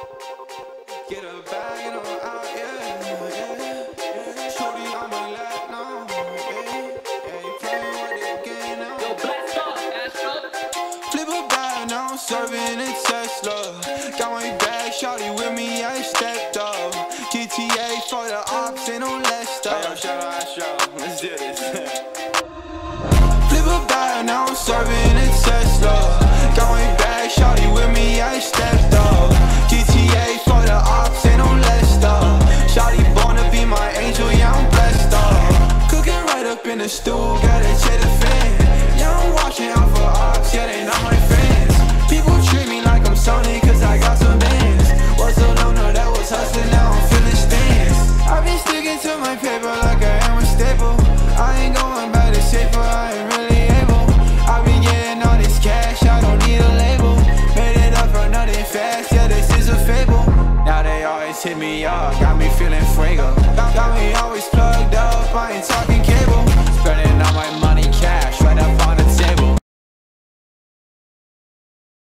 Get a bag and I'm out, yeah. Shorty on my lap now, yeah. You playing with the game now. Yo, blast off, Astro. Flip a bag, now I'm serving a Tesla. Got my bag, shorty with me, I stepped up. GTA for the ops, ain't no less stuff. Yo, shout out Astro, let's do this. Flip a bag, now I'm serving a Tesla. Got my bag, shorty with me, I stepped up. GTA for the ops, ain't no less stuff. Shorty born to be my angel, yeah, I'm blessed up. Cooking right up in the stool, gotta check the fan. Yeah, I'm watching out for ops, yeah, they not my friends. People treat me like I'm Sony, cause I got some bands. Was a loner that was hustling, now I'm feeling stands. I've been sticking to my paper like I am a staple. I ain't going back to safer, I ain't really able. I've been getting all this cash, I don't need a label. Made it up for nothing fast, yeah, this is a fable. Now they always hit me up, got me feeling fuego. Got me always plugged up.